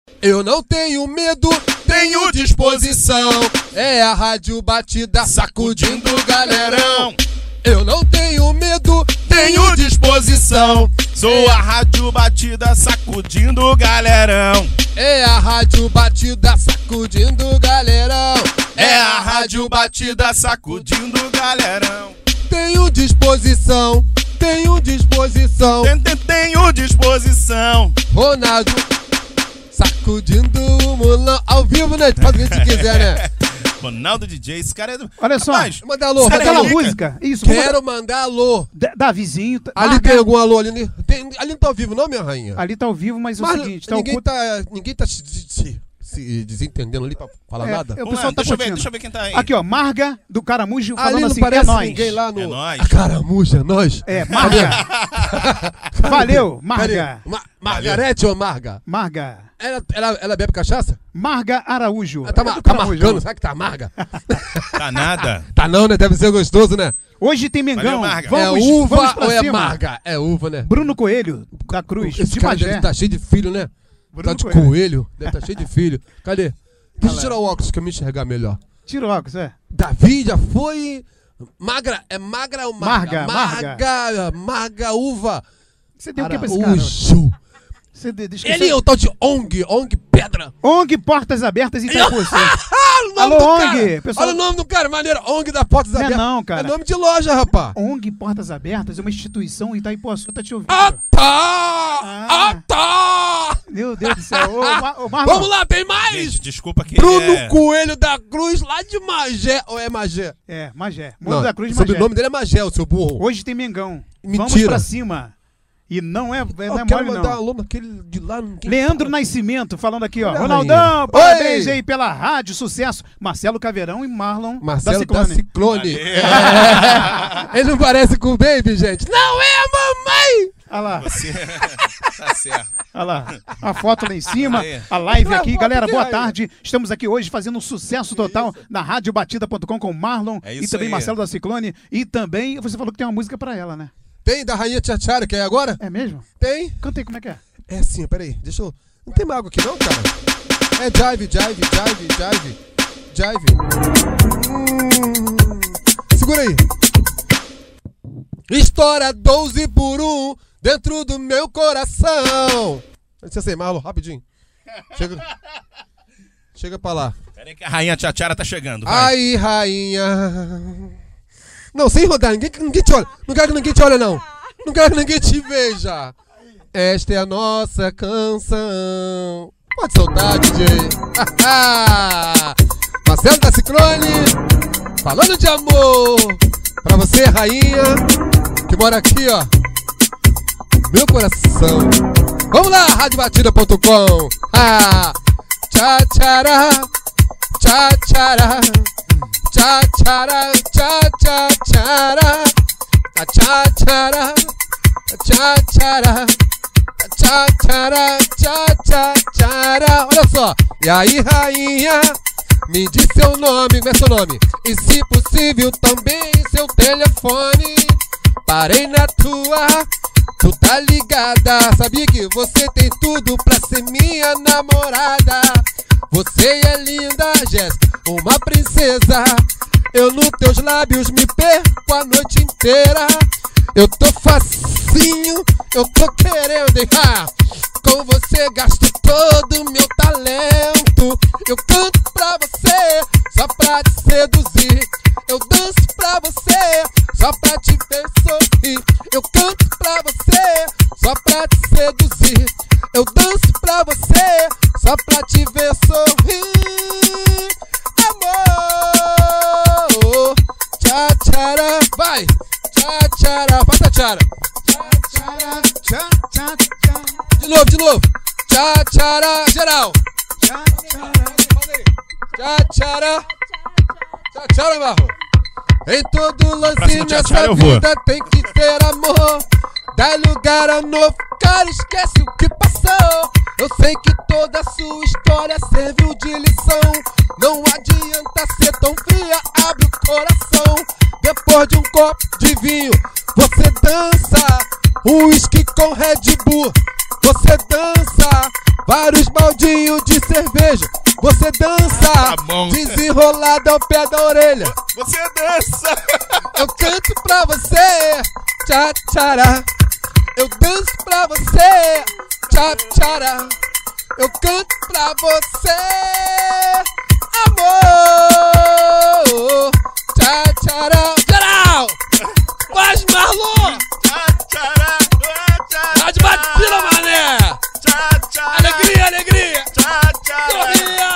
Eu não tenho medo, tenho disposição. É a Rádio Batida sacudindo o galerão. Eu não tenho medo, tenho disposição. Sou a Rádio Batida sacudindo o galerão. É a Rádio Batida sacudindo o galerão. É a Rádio Batida sacudindo o galerão. Tenho disposição, tenho disposição. Tenho disposição. Ronaldo sacudindo o mulão. Ao vivo, né? Faz o que a gente quiser, né? Ronaldo DJ, esse cara é... Olha só, manda alô, manda aquela alô. música. Isso, Quero mandar alô. Davizinho. Ali tem algum alô ali? Ali não tá ao vivo, não, minha rainha? Ali tá ao vivo, mas é o seguinte, tá ninguém tá se desentendendo ali pra falar nada? O pessoal tá deixa eu ver quem tá aí. Aqui, ó, Marga do Caramujo falando Ali não assim, parece é nóis. ninguém lá no... É nóis. A Caramujo, é nós? É, Marga. Valeu, Marga. Margarete ou Marga? Marga. Ela bebe cachaça? Marga Araújo. Ela tá marcando, sabe que tá amarga? Tá nada. Tá não, né? Deve ser gostoso, né? Hoje tem Mengão. Valeu, Marga. É uva ou é marga? É uva, né? Bruno Coelho, da Cruz, Esse de cara Magé. deve estar cheio de filho, né? Bruno Tá de Coelho. coelho. Deve estar cheio de filho. Cadê? Deixa eu tirar o óculos que eu me enxergar melhor. Tira o óculos, é. Davi já foi... Magra, é magra ou marga? Marga. Marga uva. Você tem o que pra esse cara? Araújo. Ele é o tal de ONG Pedra. ONG Portas Abertas em Itaipu. Alô, ONG. Pessoal... Olha o nome do cara, maneiro. ONG da Portas Abertas. Não, cara. É nome de loja, rapaz. ONG Portas Abertas é uma instituição em Itaipuaçu, tá te ouvindo. Tá! Meu Deus do céu. Ô, Marlon. Vamos lá, tem mais? Gente, desculpa que Bruno Coelho da Cruz, lá de Magé. Ou é Magé? É, Magé. Bruno da Cruz, o Magé. sobrenome dele é Magé, o seu burro. Hoje tem Mengão. Mentira. Vamos pra cima. E não é Eu quero mole, mandar não. alô naquele de lá. Leandro Nascimento falando aqui, ó. Olha, Ronaldão, rainha. parabéns Oi. aí pela rádio, sucesso. Marcelo Caveirão e Marlon Marcelo da Ciclone. Ele não parece com o Baby, gente. Não é a mamãe! Olha lá, Você... Tá certo. olha lá. A foto lá em cima, Aí. a live aqui. Foto Galera, aqui, boa aí. tarde. Estamos aqui hoje fazendo um sucesso total na radiobatida.com com o Marlon É e isso também aí. Marcelo da Ciclone. E também, você falou que tem uma música pra ela, né? Tem da Rainha Tchatchara, que é agora? É mesmo? Tem? Canta aí, como é que é? É sim, peraí, deixa eu... Não tem mais água aqui não, cara? É jive. Segura aí. Estoura 12 por 1 dentro do meu coração. Deixa eu sei, Marlon, rapidinho. Chega pra lá. Pera aí que a Rainha Tchatchara tá chegando. Vai. Aí, rainha... Não, sem rodar, ninguém te olha. Não quero que ninguém te olhe, não. Não quero que ninguém te veja. Esta é a nossa canção. Pode soltar, DJ. Marcelo da Ciclone, falando de amor. Pra você, rainha, que mora aqui, ó. Meu coração. Vamos lá, radiobatida.com. Tchatchara, tchatchara. Tchatchara, tchatchara, tchatchara, tchatchara, tchatchara, tchatchara. Olha só. E aí, rainha, me diz seu nome, como é seu nome? E se possível também seu telefone. Parei na tua, tu tá ligada. Sabia que você tem tudo pra ser minha namorada. Você é linda, Jéssica, uma princesa. Eu nos teus lábios me perco a noite inteira. Eu tô facinho, eu tô querendo errar. Com você gasto todo o meu talento. Eu canto pra você, só pra te seduzir. Eu danço pra você, só pra te ver sorrir. Eu canto pra você, só pra te seduzir. Eu danço pra você, só pra te ver sorrir. Amor, tchatchara, vai, tchatchara, faz tchatchara. Tchatchara, tchatchara. De novo, tchatchara, geral. Tchatchara, tchatchara, Marro. Em todo lance Próximo nessa tchatchara eu vou. vida tem que ter amor. Dá lugar ao novo, cara, esquece o que passou. Eu sei que toda sua história serviu de lição. Não adianta ser tão fria, abre o coração. Depois de um copo de vinho, você dança. Um uísque com Red Bull, você dança. vários baldinhos de cerveja. Você dança, Tá bom. desenrolado ao pé da orelha. Você dança. Eu canto pra você, tchá tchará. Eu danço pra você, tchá tchará. Eu canto pra você, amor, tchá tchará. Geral, faz Marlon, Rádio Batida, mané. Alegria, alegria, sorria.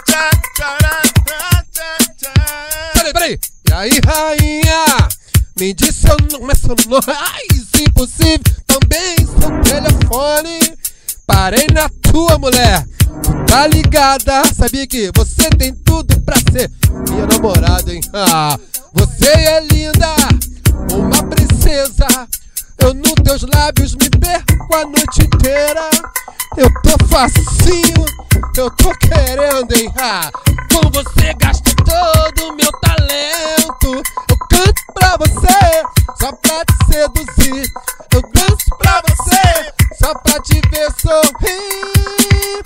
Peraí. E aí, rainha, me diz seu nome, ai, se possível, também seu telefone. Parei na tua mulher, tá ligada? Sabia que você tem tudo pra ser minha namorada, hein? Ah, você é linda, uma princesa. Eu nos teus lábios me perco a noite inteira. Eu tô facinho, eu tô querendo, hein? Ah, com você gasto todo o meu talento. Eu canto pra você, só pra te seduzir. Eu danço pra você, só pra te ver sorrir.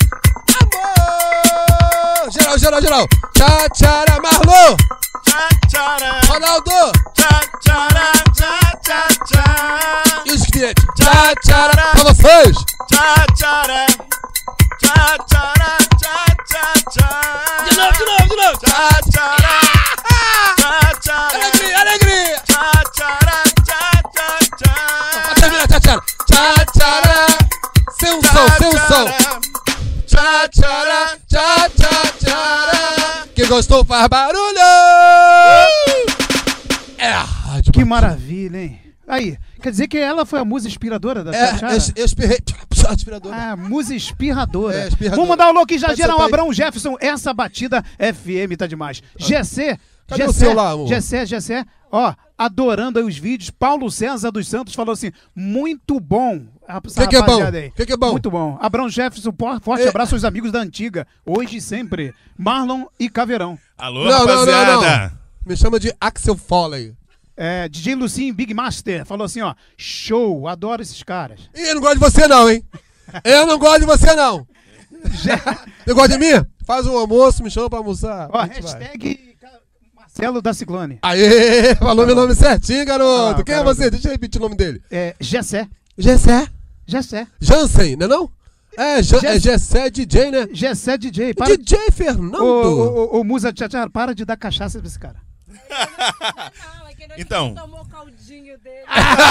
Amor, geral, geral, geral. Tchá, tchara, Marlon, Ronaldo e os clientes. Tchá, tchara, pra vocês. De novo, de novo, de novo. Alegria, alegria. Pra terminar, tchá, tchara. Tchá, tchara. Sem um som, sem um som. Tchá, tchara, tchá, tchá, tchara. Quem gostou faz barulho. É a Rádio Que maravilha, hein? Aí, quer dizer que ela foi a musa inspiradora da Tchá? eu espirrei. Aspiradora. Ah, musa espirradora. É, espirradora. Vamos mandar o louco já Pode geral, soltar aí. Abrão Jefferson. Essa batida FM tá demais. Gessé. Cadê o celular, amor? Gessé, ó, adorando aí os vídeos. Paulo César dos Santos falou assim, muito bom. O que é bom? Rapaziada aí. O que é bom? Muito bom. Abrão Jefferson, forte abraço aos amigos da antiga. Hoje e sempre. Marlon e Caveirão. Alô, Não, rapaziada. não. Me chama de Axel Foley. DJ Lucim Big Master falou assim, ó, show, adoro esses caras. Ih, eu não gosto de você não, hein? Eu não gosto de você não. Você gosta de mim? Faz um almoço, me chama pra almoçar. Ó, A gente vai. hashtag Marcelo da Ciclone. Aê, falou meu nome certinho, garoto. Ah, Quem é garoto. você? Deixa eu repetir o nome dele. Gessé. Gessé. Jansen, não é não? É Gessé DJ, né? Gessé DJ. DJ Fernando. Ô, Musa Tchá, para de dar cachaça pra esse cara. Então. Tomou o caldinho dele.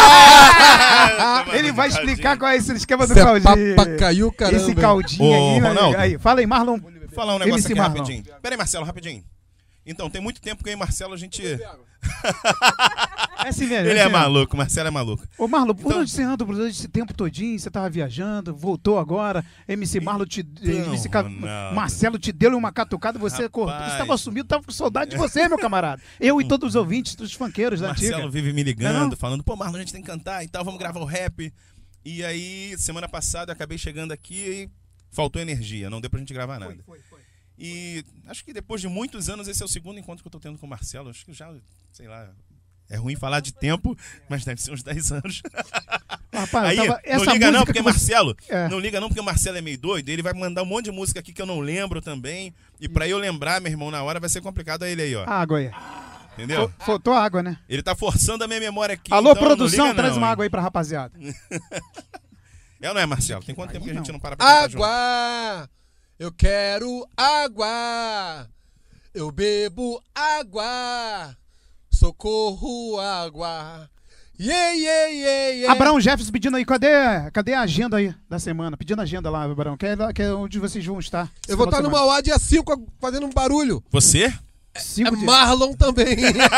Ele vai explicar qual é esse esquema do Cê caldinho. papacaiu, caramba. Esse caldinho Ô, aí, Ronaldo. aí. Fala aí, Marlon. Vou falar um negócio MC aqui Marlon. rapidinho. Pera aí, Marcelo, rapidinho. Então, tem muito tempo que eu e Marcelo a gente... É assim mesmo. Ele assim é mesmo. maluco, o Marcelo é maluco. Ô, Marlon, por Então- onde você anda por esse tempo todinho? Você tava viajando, voltou agora, MC Marlon Ronaldo. Marcelo te deu uma catucada, você cortou. Você tava sumido, tava com saudade de você, meu camarada. Eu e todos os ouvintes dos funkeiros da Marcelo antiga. vive me Não é ligando, não? falando, pô, Marlon, a gente tem que cantar e tal, vamos gravar o rap. E aí, semana passada, eu acabei chegando aqui e faltou energia, não deu pra gente gravar nada. Foi. E acho que depois de muitos anos, esse é o segundo encontro que eu tô tendo com o Marcelo. Acho que já, sei lá, é ruim falar de tempo, mas deve ser uns 10 anos. Rapaz, Aí, essa não liga não, música porque que você- Marcelo, É. não liga não, porque o Marcelo é meio doido, ele vai mandar um monte de música aqui que eu não lembro também, e pra eu lembrar, meu irmão, na hora vai ser complicado. Aí ele aí, ó, Água aí. entendeu? Faltou água, né? Ele tá forçando a minha memória aqui. Alô, então não produção, liga traz não, uma hein? água aí pra rapaziada. É ou não é, Marcelo? Tem quanto tempo que a Aí gente não. não para pra cantar junto? Água! Eu quero água! Eu bebo água! Socorro, água! Yeah. Abrão Jefferson pedindo aí, cadê a agenda aí da semana? Pedindo a agenda lá, Abrão, que é onde vocês vão estar. Eu vou estar no Mauá dia 5 fazendo um barulho. Você? Cinco dias. Marlon também.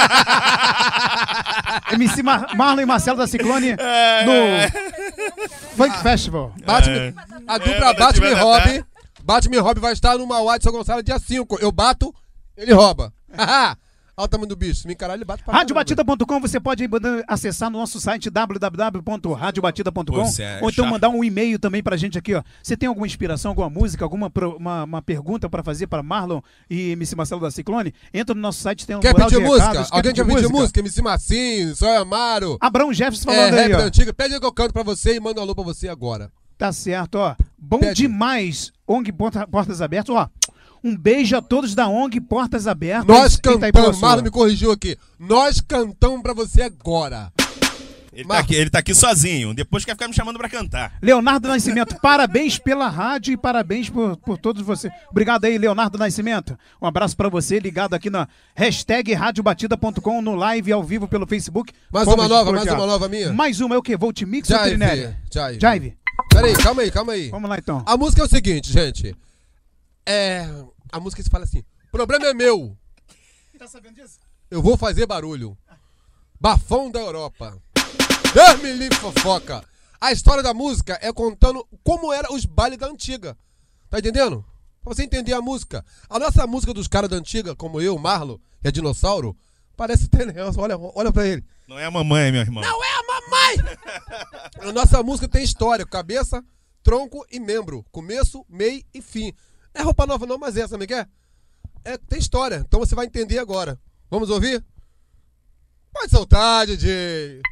MC Marlon e Marcelo da Ciclone no Funk Festival. Batman, a dupla quando Batman tiver e Rob. Batman e Rob vai estar no Mauá de São Gonçalo dia 5. Eu bato, ele rouba. Olha o tamanho do bicho. Se me encarar, ele bate pra caramba. Radiobatida.com, você pode acessar no nosso site www.radiobatida.com Pô, você é ou então chato. mandar um e-mail também pra gente aqui, ó. Você tem alguma inspiração, alguma música, uma pergunta pra fazer para Marlon e MC Marcelo da Ciclone? Entra no nosso site, tem um Quer mural de pedir música? recados, Alguém quer pedir música? MC Massinho, Sóia Amaro. Abrão Jefferson falando aí, Rap da ó. Antiga. Pede que eu canto pra você e mando um alô pra você agora. Tá certo, ó. Bom Pede. demais, ONG Portas Abertas. Ó, um beijo a todos da ONG Portas Abertas. Nós em Itaipuaçu. cantamos, Marlon me corrigiu aqui. Nós cantamos pra você agora. Ele tá aqui sozinho. Depois quer ficar me chamando pra cantar. Leonardo Nascimento, parabéns pela rádio e parabéns por todos vocês. Obrigado aí, Leonardo Nascimento. Um abraço pra você, ligado aqui na hashtag radiobatida.com, no live ao vivo pelo Facebook. Mais Vamos uma nova minha? Mais uma é o quê? Voltimix ou Trinelli? Jive. Peraí, calma aí. Vamos lá então. A música é o seguinte, gente. A música se fala assim: problema é meu. Tá sabendo disso? Eu vou fazer barulho. Bafão da Europa. Deus me livre, fofoca. A história da música é contando como eram os bailes da antiga. Tá entendendo? Pra você entender a música. A nossa música dos caras da antiga, como eu, Marlon e a Dinossauro, parece ter... Olha pra ele. Não é a mamãe, meu irmão. Não é a mamãe! A nossa música tem história. Cabeça, tronco e membro. Começo, meio e fim. Não é roupa nova não, mas essa, me quer? Tem história. Então você vai entender agora. Vamos ouvir? Pode soltar, DJ.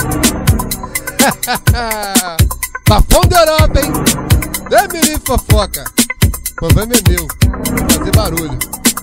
Bafão da Europa, hein? Dê-me fofoca. Problema é meu. Vou fazer barulho.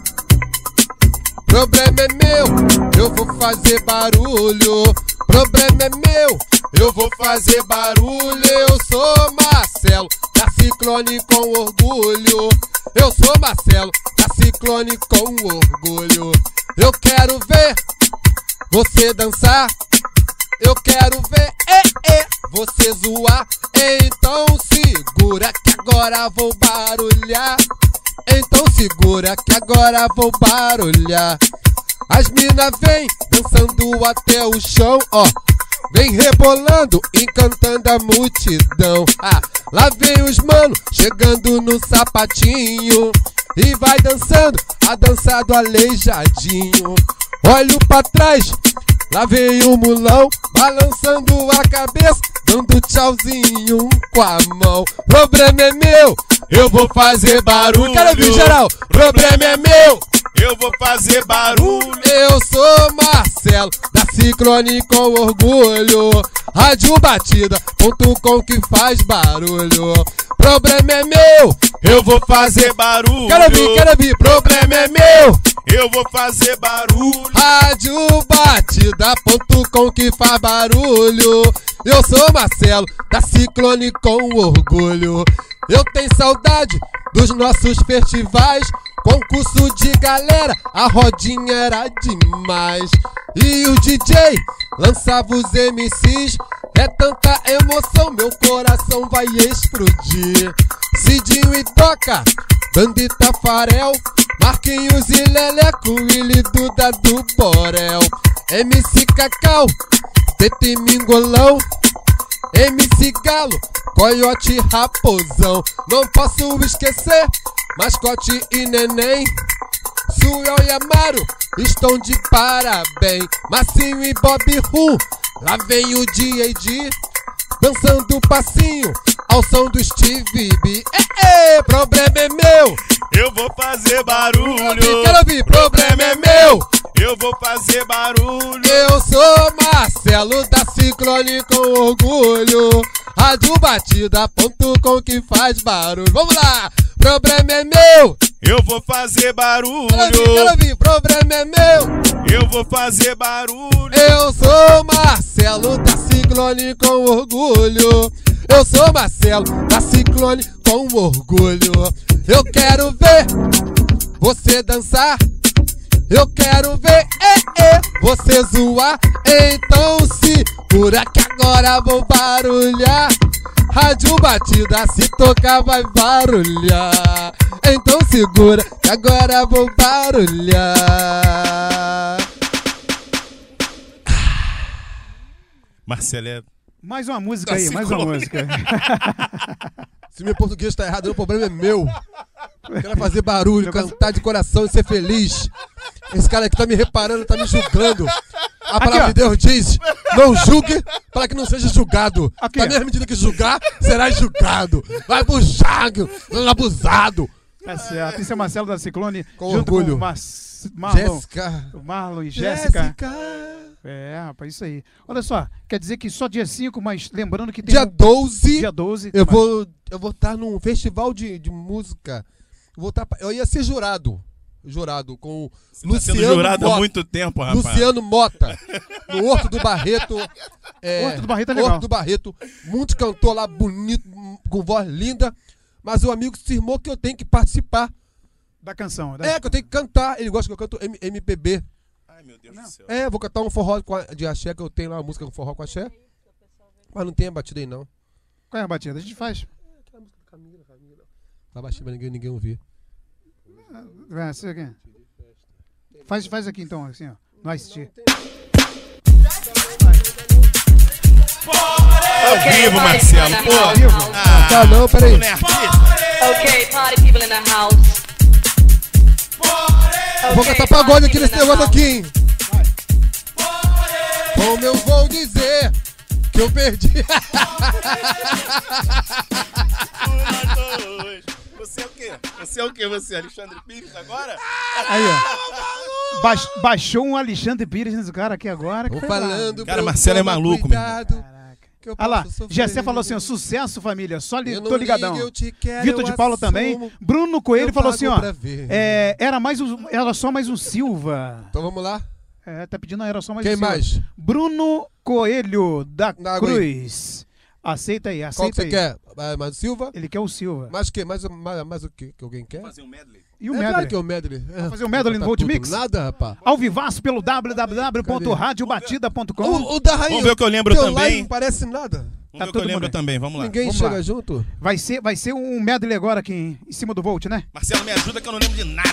Problema é meu. Eu vou fazer barulho. Problema é meu. Eu vou fazer barulho. Eu sou Marcelo, da Ciclone com orgulho. Eu sou Marcelo, da Ciclone com orgulho. Eu quero ver você dançar. Eu quero ver você zoar. Então segura que agora vou barulhar. Então segura que agora vou barulhar. As mina vem dançando até o chão, ó. Vem rebolando, encantando a multidão. Lá vem os manos chegando no sapatinho e vai dançando a dança do aleijadinho. Olho pra trás, lá vem o mulão balançando a cabeça, dando tchauzinho com a mão. Problema é meu, eu vou fazer barulho. Quero ver geral. Problema é meu, eu vou fazer barulho. Eu sou Marcelo, da Ciclone com orgulho. Radiobatida.com que faz barulho. Problema é meu, eu vou fazer barulho. Quero ver. Problema é meu, eu vou fazer barulho. Radiobatida.com que faz barulho. Eu sou Marcelo, da Ciclone com orgulho. Eu tenho saudade dos nossos festivais, concurso de galera, a rodinha era demais. E o DJ lançava os MCs, é tanta emoção, meu coração vai explodir. Cidinho e Doca, Bandita Farel, Marquinhos e Leleco, Willy Duda do Borel. MC Cacau, Tete Mingolão, MC Galo, Coiote Raposão. Não posso esquecer Mascote e Neném, Suel e Amaro estão de parabéns. Massinho e Bob Rum, lá vem o D.A.D. dançando passinho ao som do Steve B. Problema é meu, eu vou fazer barulho. Quero ouvir. Problema é meu, eu vou fazer barulho. eu sou Marcelo, da Ciclone com orgulho. Radiobatida.com que faz barulho. Vamos lá. Problema é meu, eu vou fazer barulho. quero ouvir. Problema é meu, Eu vou fazer barulho. eu sou Marcelo, da Ciclone com orgulho. Eu sou Marcelo, da Ciclone com orgulho. Eu quero ver você dançar. Eu quero ver você zoar. Então segura que agora vou barulhar. Rádio Batida, se tocar vai barulhar. Então segura que agora vou barulhar. Marcelo é... Mais uma música aí, mais uma música. Se meu português tá errado, o problema é meu. Eu quero fazer barulho, cantar de coração e ser feliz. Esse cara aqui tá me reparando, tá me julgando. A palavra de Deus diz: não julgue para que não seja julgado. Aqui, Na mesma medida que julgar, será julgado. Vai abusado, abusado. Tá certo. Isso é Marcelo da Ciclone. Com junto orgulho. com Marlon. Jéssica. Marlon e Jéssica. É, rapaz, isso aí. Olha só, quer dizer que só dia 5, mas lembrando que tem Dia 12, dia 12. eu vou estar num festival de música. Eu ia ser jurado com o Você tá sendo Luciano jurado Mota. há muito tempo, rapaz. Luciano Mota, no Horto do Barreto. Horto do Barreto é legal. Horto do Barreto, muito cantor lá, bonito, com voz linda. Mas o amigo cismou que eu tenho que participar. Da canção. né? Que eu tenho que cantar. Ele gosta que eu canto MPB. Ai, meu Deus do céu. Vou cantar um forró de axé, que eu tenho lá uma música com forró com axé. Mas não tem a batida aí, não. Qual é a batida? A gente faz. Aquela música do Camila. Tá baixinho pra ninguém ouvir. Você aqui. Faz aqui então, assim, ó. No assistir. Ao vivo, Marcelo, pô. Tá não, peraí. Tu não é artista? Okay, party people in the house. Vou cantar pagode aqui nesse negócio aqui, hein? Como eu vou dizer que eu perdi? Você é o quê? Você é o quê? Você é Alexandre Pires agora? Aí, ó. Baixou um Alexandre Pires nesse cara aqui agora. Tô falando. Cara, Marcelo é maluco, meu irmão. Olha lá, Gessé falou assim, ó, sucesso, família, só tô ligadão. Vitor de Paula também. Bruno Coelho falou assim, ó, era só mais um Silva. Então vamos lá. Tá pedindo, era só mais Quem um Silva. mais? Bruno Coelho da Na Cruz. Aceita aí, Qual que aceita você aí. quer? Mais o Silva? Ele quer o Silva. Mais o quê? Mais o quê que alguém quer? Fazer um medley. E o Claro medley? que é o medley. Vamos fazer o medley no Tá Volt tudo Mix? Nada, rapaz. Ao vivaço pelo www.radiobatida.com. O da Rainha. Vamos ver o que eu lembro teu também. live não parece nada. Vamos Tá ver o que eu todo lembro mundo aí. também, vamos lá. Ninguém Vamos chega lá. junto. Vai ser um medley agora aqui em cima do Volt, né? Marcelo, me ajuda que eu não lembro de nada.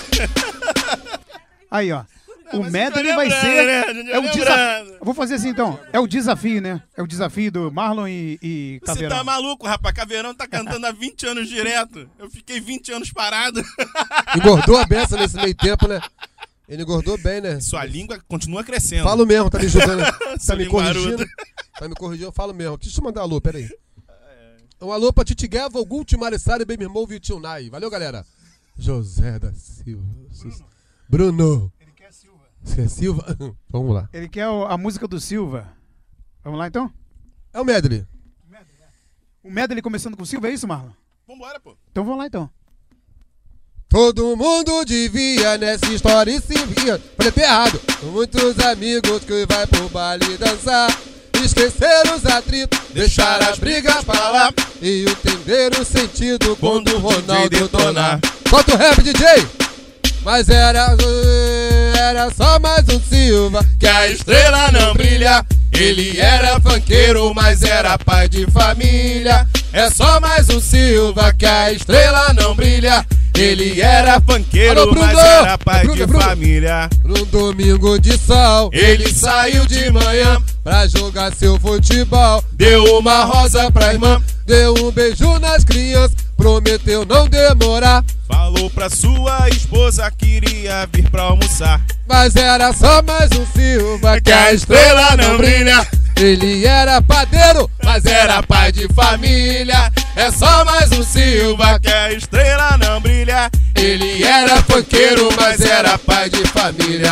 Aí, ó. O mas medley eu tô vai lembrando, ser. né? Eu tô É o desafio. lembrando. Vou fazer assim então. É o desafio, né? É o desafio do Marlon e Você Caveirão. tá maluco, rapaz? Caveirão tá cantando há 20 anos direto. Eu fiquei 20 anos parado. Engordou a beça nesse meio tempo, né? Ele engordou bem, né? Sua língua continua crescendo. Falo mesmo, tá me julgando. Sua Tá me linguaruda. corrigindo. Tá me corrigindo, eu falo mesmo. Deixa eu mandar um alô, peraí. Um alô pra Titi Gueva, Gulti, Marissara e Baby Irmão Vitinho Nai. Valeu, galera. José da Silva. Bruno. Ele quer Silva. Você quer Silva? Vamos lá. Ele quer a música do Silva. Vamos lá então? É o medley. O medley começando com Silva, é isso, Marlon? Vambora, pô. Então vamos lá então. Todo mundo devia nessa história e se via. Falei até errado. Muitos amigos que vai pro baile dançar. Esquecer os atritos, deixar as brigas pra lá. E entender o sentido quando o Ronaldo detonar. Solta o rap, DJ! Mas era só mais um Silva. Que a estrela não brilha. Ele era funkeiro, mas era pai de família. É só mais um Silva que a estrela não brilha. Ele era funkeiro, Alô, Bruno! mas era pai Bruno, de Bruno. família. Num domingo de sol, Ele saiu de manhã, pra jogar seu futebol. deu uma rosa pra irmã. Deu um beijo nas crianças, prometeu não demorar. Falou pra sua esposa que iria vir pra almoçar. Mas era só mais um Silva Que a estrela não brilha. Ele era padeiro, Mas era pai de família. É só mais um Silva que a estrela não brilha. Ele era funkeiro, mas era pai de família.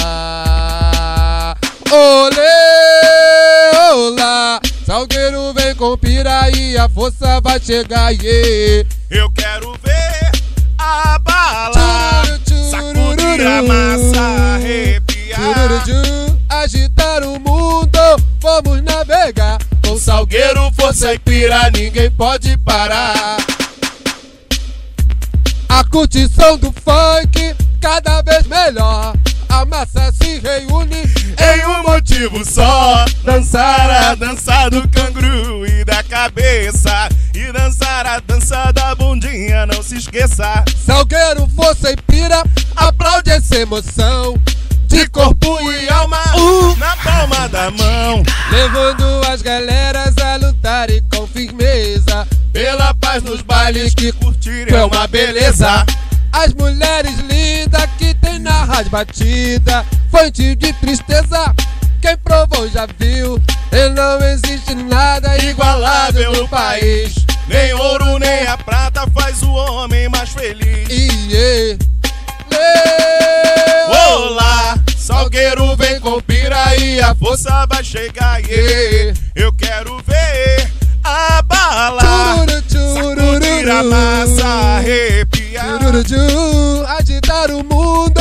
Olê, olá, Salgueiro vem com piraí, a força vai chegar, yeah. Eu quero ver a bala sacudir a massa, arrepiar. Tchururu, agitar o mundo, vamos navegar. Com Salgueiro, força e pira, ninguém pode parar. A curtição do funk cada vez melhor. A massa se reúne Em um motivo só, dançar a dança do canguru e da cabeça. E dançar a dança da bundinha, não se esqueça. Salgueiro, força e pira, aplaude essa emoção. De corpo e alma, na palma da mão. Levando as galeras a lutarem com firmeza. Pela paz nos bailes que curtir é uma beleza. As mulheres lindas que tem na rádio batida. Fonte de tristeza, quem provou já viu. E não existe nada Igualável no país. Nem ouro nem a prata faz o homem mais feliz. Iê. Olá, Salgueiro vem com piraí. e a força vai chegar, yeah. Eu quero ver a bala sacudir a massa, arrepiar, agitar o mundo.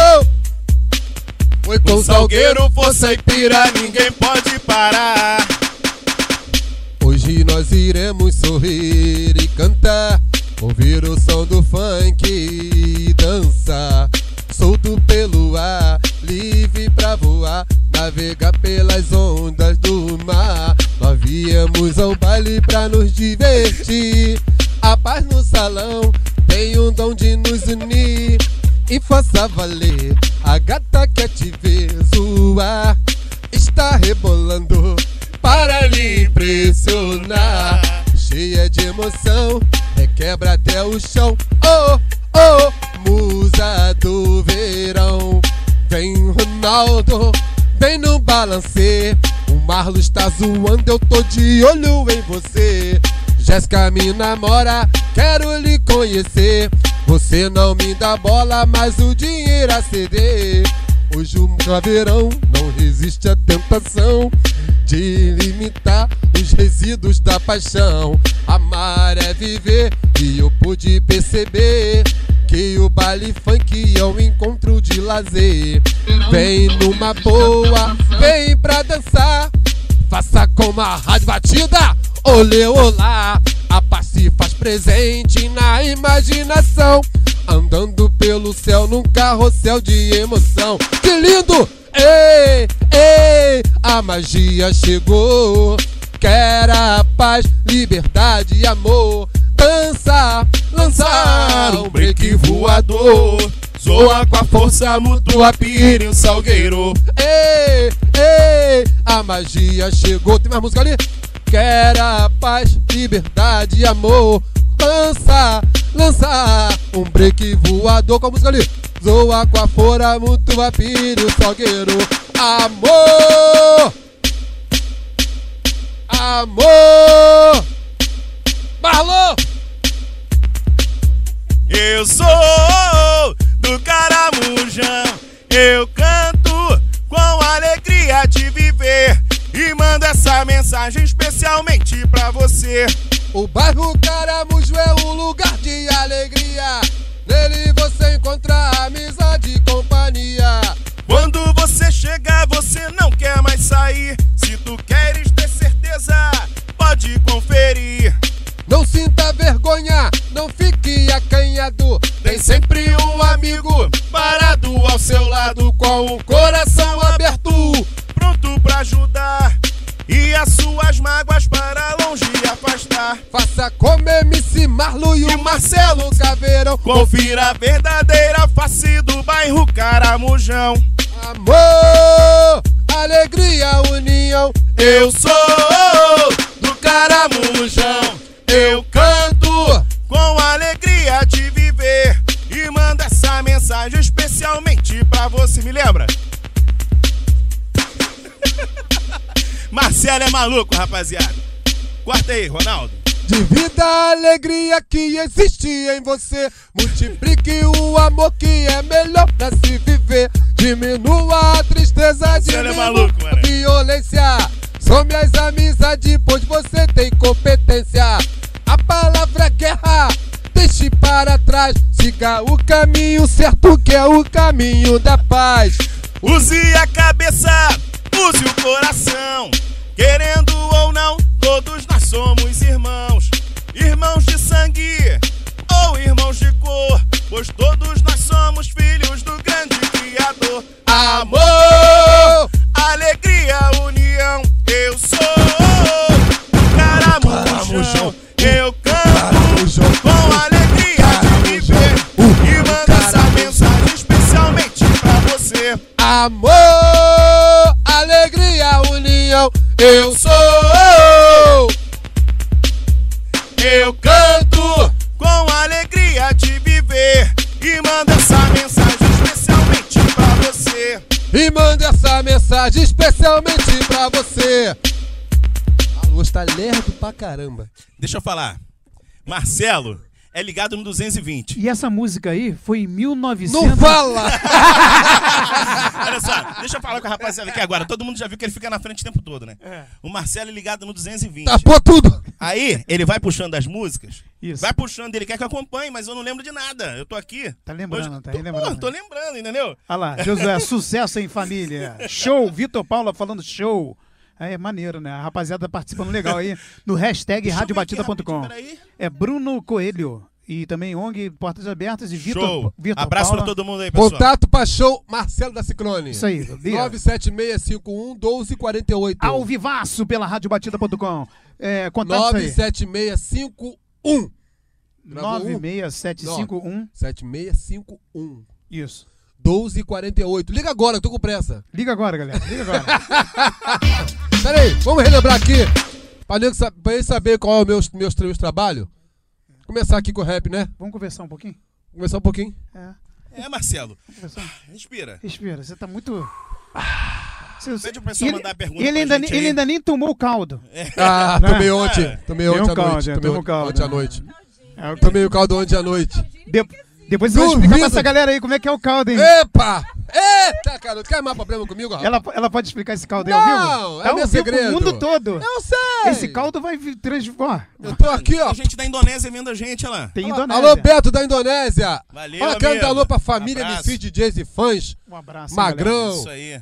Foi com o Salgueiro, força e pira, ninguém pode parar. Hoje nós iremos sorrir e cantar, ouvir o som do funk e dançar. Solto pelo ar, livre pra voar, navegar pelas ondas do mar. Nós viemos ao baile pra nos divertir. A paz no salão tem um dom de nos unir. E faça valer, a gata quer te ver zoar. Está rebolando para lhe impressionar. Cheia de emoção, requebra até o chão. Oh, oh, musa do verão. Vem Ronaldo, vem no balancê. O Marlon está zoando, eu tô de olho em você. Jéssica me namora, quero lhe conhecer. Você não me dá bola, mas o dinheiro a ceder. Hoje o caveirão não resiste à tentação de limitar os resíduos da paixão. Amar é viver e eu pude perceber que o baile funk é um encontro de lazer. Vem numa boa, vem pra dançar. Faça como a Rádio Batida, olê olá. A paz se faz presente na imaginação, andando pelo céu num carrossel de emoção. Que lindo! Ei, ei, a magia chegou. Quer a paz, liberdade e amor. Dança, lançar um break voador. Zoa com a força mútua, pira e o Salgueiro. Ei, ei, a magia chegou. Tem mais música ali? Quer a paz, liberdade e amor. Lança, lança um break voador. Com a música ali? Zoa com a força mútua, pira e o Salgueiro. Amor, amor. Marlon! Eu sou do Caramujão, eu canto com alegria de viver e mando essa mensagem especialmente pra você. O bairro Caramujo é um lugar de alegria, nele você encontra amizade e companhia. Quando você chegar, você não quer mais sair. Se tu queres ter certeza, pode conferir. Não sinta vergonha, não fique acanhado. Tem sempre um amigo parado ao seu lado, com o coração aberto, pronto pra ajudar e as suas mágoas para longe afastar. Faça como MC Marlon e o Marcelo Caveirão. Confira a verdadeira face do bairro Caramujão. Amor, alegria, união. Eu sou do Caramujão, eu canto com alegria de viver e mando essa mensagem especialmente pra você. Me lembra? Marcelo é maluco, rapaziada. Corta aí, Ronaldo. Divida a alegria que existe em você. Multiplique o amor que é melhor pra se viver. Diminua a tristeza, diminua a violência. Some as amizades, pois você tem competência. A palavra guerra, deixe para trás. Siga o caminho certo, que é o caminho da paz. Use a cabeça, use o coração. Querendo ou não, todos nós somos irmãos. Irmãos de sangue ou irmãos de cor, pois todos nós somos filhos do grande Criador. Amor, alegria, união. Eu sou Caramujão, eu canto com alegria de viver e mando essa mensagem especialmente pra você. Amor, alegria, união. Eu sou, eu canto com alegria de viver e mando essa mensagem especialmente pra você. E manda essa mensagem especialmente pra você. A luz tá lerdo pra caramba. Deixa eu falar. Marcelo é ligado no 220. E essa música aí foi em 1900... Não fala! Olha só, deixa eu falar com a rapaziada aqui agora. Todo mundo já viu que ele fica na frente o tempo todo, né? O Marcelo é ligado no 220. Tapou tudo! Aí, ele vai puxando as músicas, Isso. vai puxando, ele quer que eu acompanhe, mas eu não lembro de nada. Eu tô aqui. Tá lembrando, Hoje, tá tô, relembrando. pô, tô lembrando, entendeu? Olha lá, Josué, sucesso em família. Show, Vitor Paula falando show. É maneiro, né? A rapaziada participando legal aí no hashtag Deixa eu ver aqui radiobatida.com. rapidinho, peraí. É Bruno Coelho e também ONG Portas Abertas e Show. Vitor Abraço Paula. pra todo mundo aí, pessoal. Contato pra show Marcelo da Ciclone. Isso aí, liga. 97651-1248. Ao vivaço pela radiobatida.com. Contato aí. 97651. Gravou 96751. 7651. Isso. 12h48. Liga agora, eu tô com pressa. Liga agora, galera. Liga agora. Pera aí, vamos relembrar aqui. Pra ele saber qual é o meus trabalhos. Começar aqui com o rap, né? Vamos conversar um pouquinho? Começar um pouquinho. É, Marcelo. Vamos conversar. Respira. Respira, você tá muito... Pede o pessoal mandar a pergunta ele pra ainda, gente ele aí. ainda nem tomou o caldo. Ah, tomei ontem. Tomei ontem à noite. tomei um caldo. Ontem à noite. É o que- Tomei o caldo ontem à noite. Depois você vai explicar pra Duvido. essa galera aí como é que é o caldo, hein? Epa! Eita, cara, quer mais problema comigo, rapaz? Ela pode explicar esse caldo aí ao vivo? Não, Tá é meu ao vivo pro segredo. mundo todo. Eu sei! Esse caldo vai transformar. Eu tô aqui, ó. Tem gente da Indonésia vendo a gente, olha lá. Tem Alô, Indonésia. alô, Beto da Indonésia. Valeu, Fala, quero dar amigo. alô pra família Abraço. MC, DJs e fãs. Um abraço. hein, Magrão, Isso aí.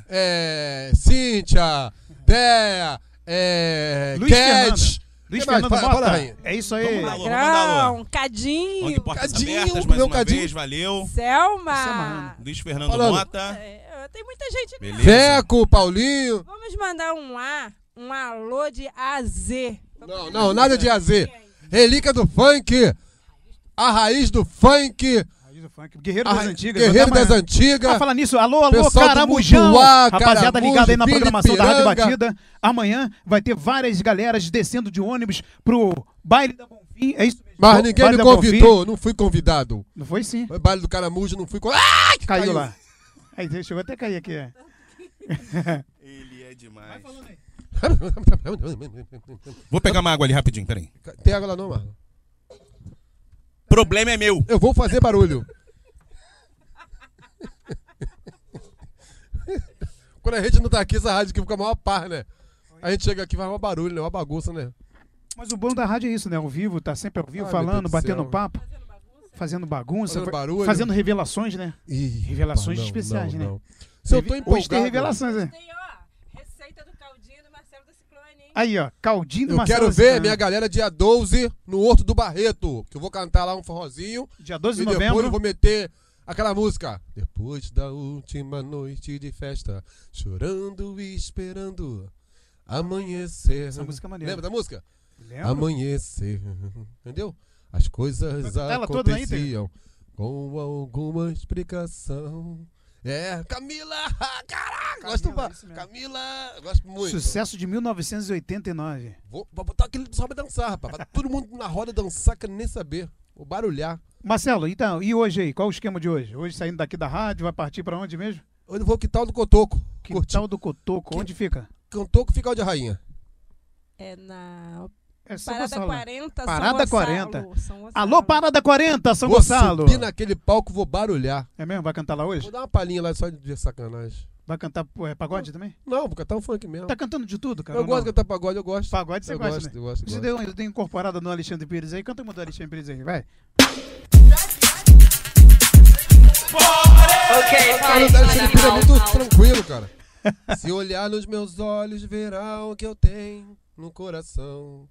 Cíntia, Déia, Luiz Cat. Luiz Que mais? Fernando Fala, Mota. rainha. É isso aí. Vamos lá, alô, manda alô. Magrão, Cadinho, ONG Portas Cadinho, Abertas, mais meu uma Cadinho. vez, valeu. Selma. Luiz Fernando Falando. Mota. Tem muita gente. Beleza. Veco, Paulinho. Vamos mandar um alô de AZ. Não, nada de AZ. Relíquia do funk. A raiz do funk. Guerreiro das Antigas. Guerreiro Vou dar das uma- Antigas. Ah, fala nisso, alô, Pessoal do Caramujão. Mutuá, Rapaziada Caramujo, ligada aí na programação da Rádio Piranga. Batida. Amanhã vai ter várias galeras descendo de ônibus pro baile da Bonfim. É isso mesmo? Mas ninguém Baile me da Bonfim. convidou, não fui convidado. Não foi sim. Foi baile do Caramujo, não fui convidado. Caiu lá. Aí, chegou até a cair aqui. Ele é demais. Vou pegar uma água ali rapidinho, peraí. Tem água lá não, Marlon? Problema é meu. Eu vou fazer barulho. Quando a gente não tá aqui, essa rádio aqui fica maior par, né? A gente chega aqui e faz uma barulho, né? Uma bagunça, né? Mas o bom da rádio é isso, né? Ao vivo, tá sempre ao vivo, Ai, falando, meu Deus do batendo céu. papo. Fazendo bagunça. Fazendo barulho. Fazendo revelações, né? Ih, Revelações não, especiais, não, né? não. Se eu tô empolgado... Hoje tem revelações, né? Tem, receita do caldinho do Marcelo da Ciclone, hein? Aí, ó, Caldinho do Eu Marcelo quero ver Ciclone. minha galera dia 12 no Horto do Barreto, que eu vou cantar lá um forrozinho. Dia 12 de E depois novembro. eu vou meter aquela música. Depois da última noite de festa, chorando e esperando amanhecer. Essa música é maneira. Lembra da música? Lembra? Amanhecer. Entendeu? As coisas cantar ela toda aí, aconteciam com alguma explicação. Camila! Caraca! Gosto isso mesmo. Camila! Gosto muito. Sucesso de 1989. Vou botar aquele pessoal pra dançar, rapaz. Pra todo mundo na roda dançar, querendo nem saber. Vou barulhar. Marcelo, então, e hoje aí? Qual o esquema de hoje? Hoje saindo daqui da rádio, vai partir pra onde mesmo? Hoje eu vou quitar do Cotoco. Quintal do Cotoco, onde fica? Cotoco fica onde, Rainha? É na É São Parada Gonçalo. 40, Parada São 40. Gonçalo. São Gonçalo. Alô, Parada 40, São Vou Gonçalo. subir naquele palco, vou barulhar. É mesmo? Vai cantar lá hoje? Vou dar uma palhinha lá só de sacanagem. Vai cantar pagode também? Não, vou cantar um funk mesmo. Tá cantando de tudo, cara? Eu ou gosto não? de cantar pagode, eu gosto. Pagode você eu gosta, gosto, né? eu gosto, Você deu incorporada no Alexandre Pires aí. Canta uma do Alexandre Pires aí, vai. Okay, Cara, party o people in Alexandre the Pires é house. muito tranquilo, cara. Se olhar nos meus olhos, verá o que eu tenho no coração.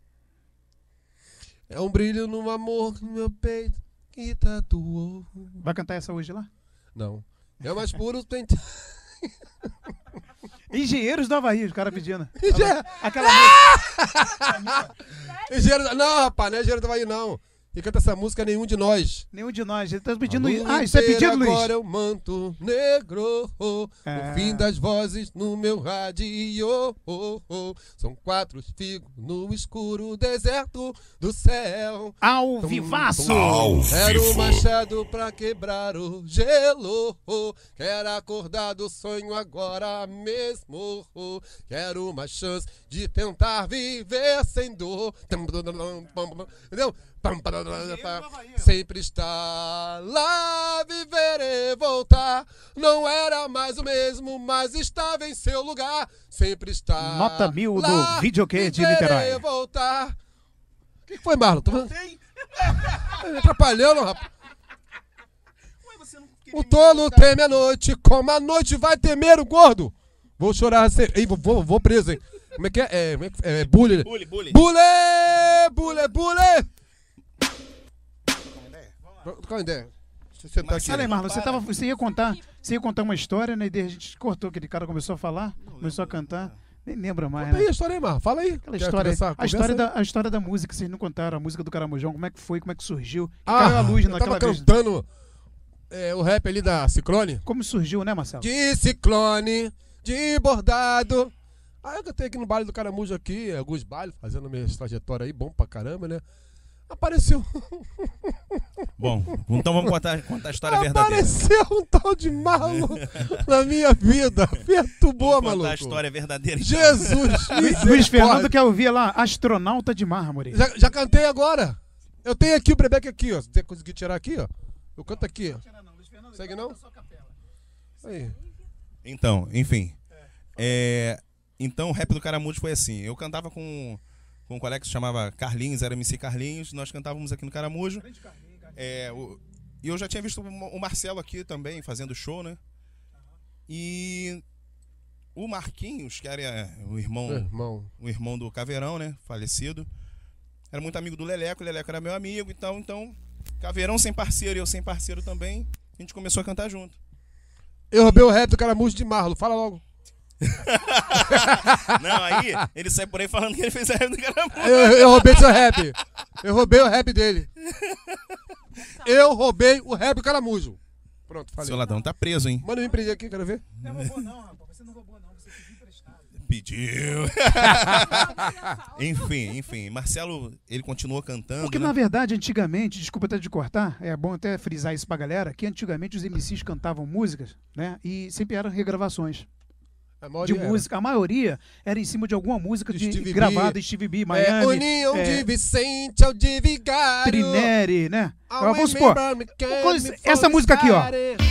É um brilho no amor no meu peito que tatuou. Vai cantar essa hoje lá? Não. É o mais puro tente. Engenheiros do Havaí, os caras pedindo. Engenheiro- Aquela música. Engenheiro... Não, rapaz, não é engenheiro do Havaí, não. E canta essa música Nenhum de Nós. Nenhum de nós. Ele tá pedindo A isso. lua Ah, isso é inteira pedido, Luiz. Agora é o manto negro, É. o fim das vozes no meu rádio. São 4 figos no escuro deserto do céu. Ao vivaço. Era o machado pra quebrar o gelo. Quero acordar do sonho agora mesmo. Quero uma chance de tentar viver sem dor. Entendeu? Sempre está lá, viver e voltar. Não era mais o mesmo, mas estava em seu lugar. Sempre está Nota 1000 lá, do Videokê de viver Niterói. e voltar. O que foi, Marlon? Tá me atrapalhando, rapaz. O tolo teme a noite, como a noite vai temer o gordo. Vou chorar, ei, vou preso, hein? Como é que é? É bullying. Bully. Bullying. Qual a ideia? Deixa eu sentar aqui. Olha aí, Marlon, você ia contar uma história, né? E daí a gente cortou, aquele cara começou a falar, começou a cantar. Nem lembra mais, Conta aí né? a história aí, Marlon. Fala aí. Aquela Quer história, começar? a história da música, vocês não contaram, a música do Caramujão, como é que foi, como é que surgiu, que Ah, caiu a luz eu naquela tava vez. cantando o rap ali da Ciclone. Como surgiu, né, Marcelo? De ciclone, de bordado. Aí eu cantei aqui no baile do Caramujo aqui, alguns bailes, fazendo minha trajetória aí, bom pra caramba, né? Apareceu. Bom, então vamos contar a história verdadeira. Apareceu um tal de Marlon na minha vida. Perturbou, Vamos maluco. contar a história verdadeira. Então. Jesus, Luiz Fernando quer ouvir lá, Astronauta de Mármore. Já cantei agora. Eu tenho aqui o Brebeck aqui, ó. Se você conseguir tirar aqui, ó. Eu canto aqui, ó. Segue não? Aí. Então, enfim. Então o rap do Caramujo foi assim. Eu cantava com um colega que se chamava Carlinhos, era MC Carlinhos. Nós cantávamos aqui no Caramujo. E eu já tinha visto o Marcelo aqui também fazendo show, né? E o Marquinhos, que era o irmão do Caveirão, né? Falecido. Era muito amigo do Leleco, o Leleco era meu amigo. Então Caveirão sem parceiro e eu sem parceiro também, a gente começou a cantar junto. Eu roubei o rap do Caramujo de Marlon. Fala logo. Não, aí ele sai por aí falando que ele fez a rap do Caramujo. Eu roubei seu rap. Eu roubei o rap dele. Eu roubei o rap do Caramujo. Pronto, falei. Seu ladrão tá preso, hein? Manda me prender aqui, quero ver. Não roubou não, rapaz. Você não roubou não, você pediu emprestado. Pediu. Enfim. Marcelo, ele continuou cantando. Porque né? na verdade, antigamente, desculpa até de cortar, é bom até frisar isso pra galera, que antigamente os MCs cantavam músicas, né? E sempre eram regravações. De música, a maioria era em cima de alguma música gravada, Stevie B, Miami, União de Vicente ao de Vigário, Trineri, né? Vamos supor, essa música aqui, ó.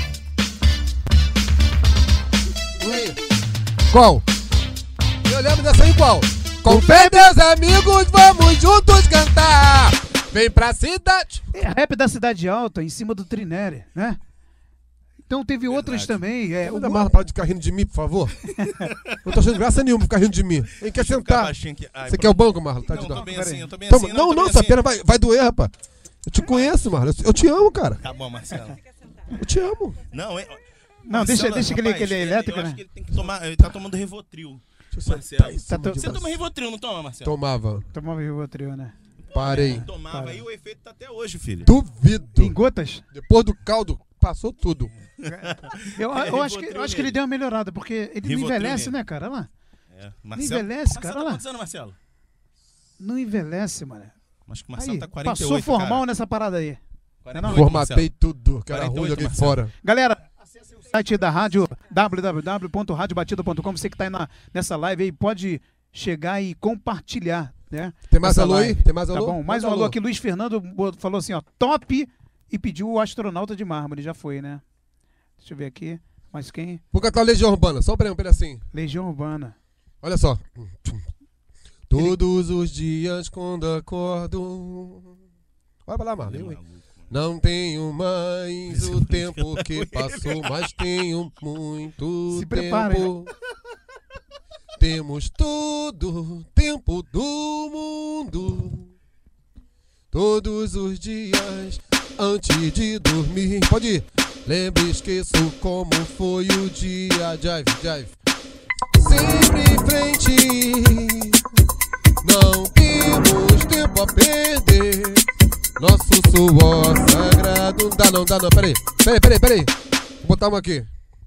Qual? Eu lembro dessa aí, qual? Com fé, meus amigos, vamos juntos cantar. Vem pra cidade. Rap da Cidade Alta, em cima do Trineri, né? Então teve outras também. Manda Marlon para de ficar rindo de mim, por favor. Eu tô achando graça nenhuma ficar rindo de mim. Ele quer sentar. Você quer o banco, Marlon? Tá de dó. Eu tô bem assim. Não, essa pena vai doer, rapaz. Eu te conheço, Marlon. Eu te amo, cara. Tá bom, Marcelo. Eu te amo. Não, Marcelo, deixa que ele é elétrico, eu né? acho que ele tem que tomar. Ele tá tomando Rivotril. Marcelo. Você toma Rivotril, não toma, Marcelo? Tomava Rivotril, né? Parei. Tomava e o efeito tá até hoje, filho. Duvido. Em gotas? Depois do caldo, passou tudo. Eu acho que ele deu uma melhorada, porque ele não envelhece, né, cara? Olha lá. Não envelhece, cara. Olha lá. Quantos anos, Marcelo? Não envelhece, mano. Acho que o Marcelo Aí, tá 48, passou formal cara. nessa parada aí. 48, Formatei Marcelo. tudo, que era 48, ruim, joguei Marcelo. fora. Galera, acesse o site da rádio, www.radiobatida.com. Você que tá aí nessa live aí, pode chegar e compartilhar, né? Tem mais essa alô aí? live. Tem mais alô? Tá bom, mais um Manda alô aqui. Luiz Fernando falou assim, ó, top, e pediu o Astronauta de Mármore. Já foi, né? Deixa eu ver aqui. Mas quem? Vou cantar a Legião Urbana, só um pedacinho. Legião Urbana. Olha só. Todos os dias quando acordo. Olha pra lá, Marlon. Não tenho mais o tempo que passou, mas tenho muito Se prepare, tempo. Temos todo tempo do mundo. Todos os dias antes de dormir. Pode ir. Lembro e esqueço como foi o dia. Jive. Sempre em frente. Não temos tempo a perder. Nosso suor sagrado. Não dá não. Peraí. Vou botar uma aqui.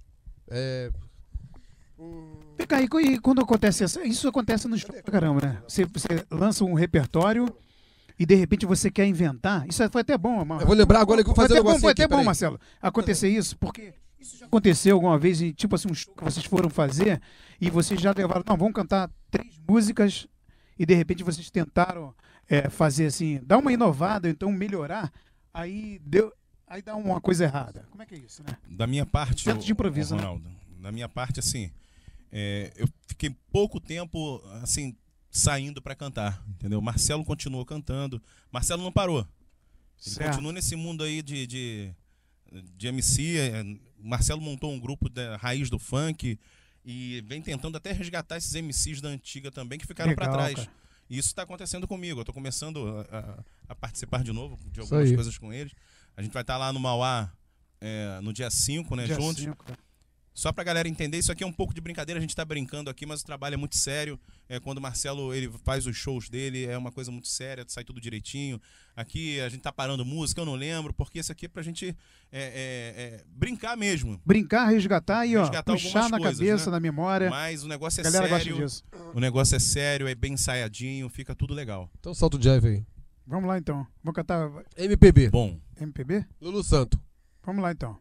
Fica aí, e quando acontece isso acontece no show pra caramba, né? Você lança um repertório e de repente você quer inventar. Isso foi até bom, Marcelo. Eu vou lembrar agora que eu vou fazer um negócio Foi aqui, até bom, peraí. Marcelo, acontecer isso, porque isso já aconteceu alguma vez, em, tipo assim, um show que vocês foram fazer e vocês já levaram, não, vamos cantar 3 músicas e de repente vocês tentaram fazer assim, dar uma inovada, então melhorar, aí dá uma coisa errada. Como é que é isso, né? Da minha parte, Centro de improviso, Ronaldo, da minha parte, assim, eu fiquei pouco tempo, assim, saindo para cantar, entendeu? Marcelo continuou cantando, Marcelo não parou. Ele continua nesse mundo aí de MC. Marcelo montou um grupo da raiz do funk e vem tentando até resgatar esses MCs da antiga também que ficaram para trás. Cara. E isso está acontecendo comigo. Eu estou começando a participar de novo de algumas coisas com eles. A gente vai estar lá no Mauá no dia 5, né, juntos. 5, Só pra galera entender, isso aqui é um pouco de brincadeira, a gente tá brincando aqui, mas o trabalho é muito sério. Quando o Marcelo ele faz os shows dele, é uma coisa muito séria, sai tudo direitinho. Aqui a gente tá parando música, eu não lembro, porque isso aqui é pra gente brincar mesmo. Brincar, resgatar e puxar na cabeça, na memória. Mas o negócio é sério. O negócio é sério, é bem ensaiadinho, fica tudo legal. Então solta o Jeff aí. Vamos lá então. Vamos cantar. MPB. Bom. MPB? Lulu Santo. Vamos lá então.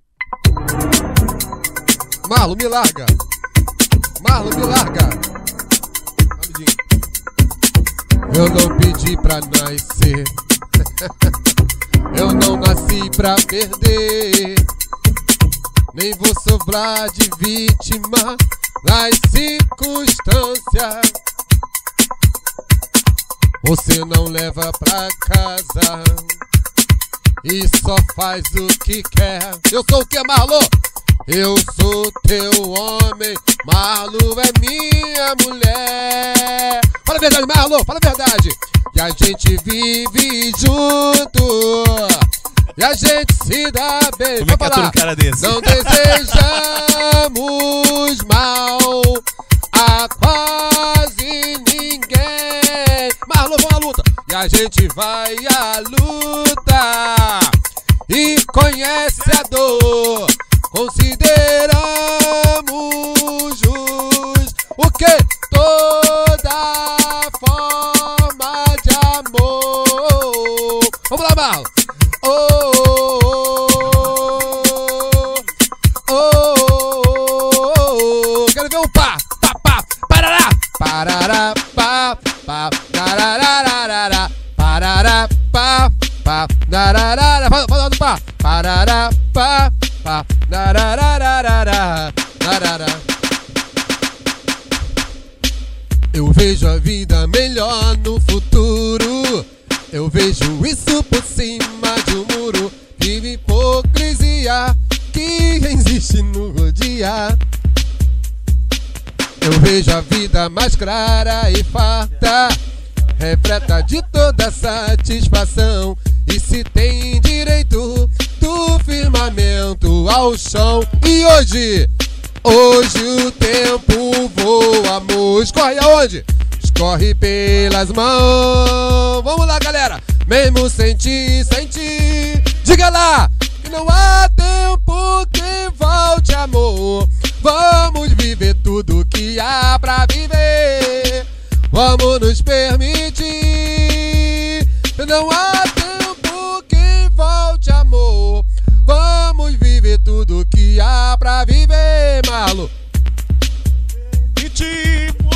Marlon, me larga. Marlon, me larga. Rapidinho. Eu não pedi pra nascer. Eu não nasci pra perder. Nem vou sobrar de vítima nas circunstâncias. Você não leva pra casa e só faz o que quer. Eu sou o que, Marlon? Eu sou teu homem, Marlon é minha mulher. Fala a verdade, Marlon, fala a verdade. E a gente vive junto, e a gente se dá bem. Como é que é um cara desse? Não desejamos mal a quase ninguém. Marlon, vamos à luta. E a gente vai à luta e conhece a dor. Consideramos justo o que? Toda forma de amor. Vamos lá, Marlon. Oh, oh, oh, oh, oh. Quero ver o pá, parará, parará, pá, pá, tararararara, parará, pá, pá, tararara, fala do pá, parará, pá. Eu vejo a vida melhor no futuro. Eu vejo isso por cima de um muro. Vive hipocrisia que existe no dia. Eu vejo a vida mais clara e farta, repleta de toda satisfação. E se tem direito do firmamento ao chão. E hoje o tempo voa, amor. Escorre aonde? Escorre pelas mãos. Vamos lá, galera. Mesmo sem ti, diga lá que não há tempo que volte, amor. Vamos viver tudo que há pra viver. Vamos nos permitir. Não há tempo que volte, amor. Vamos viver tudo que há pra viver, Marlon. E tipo...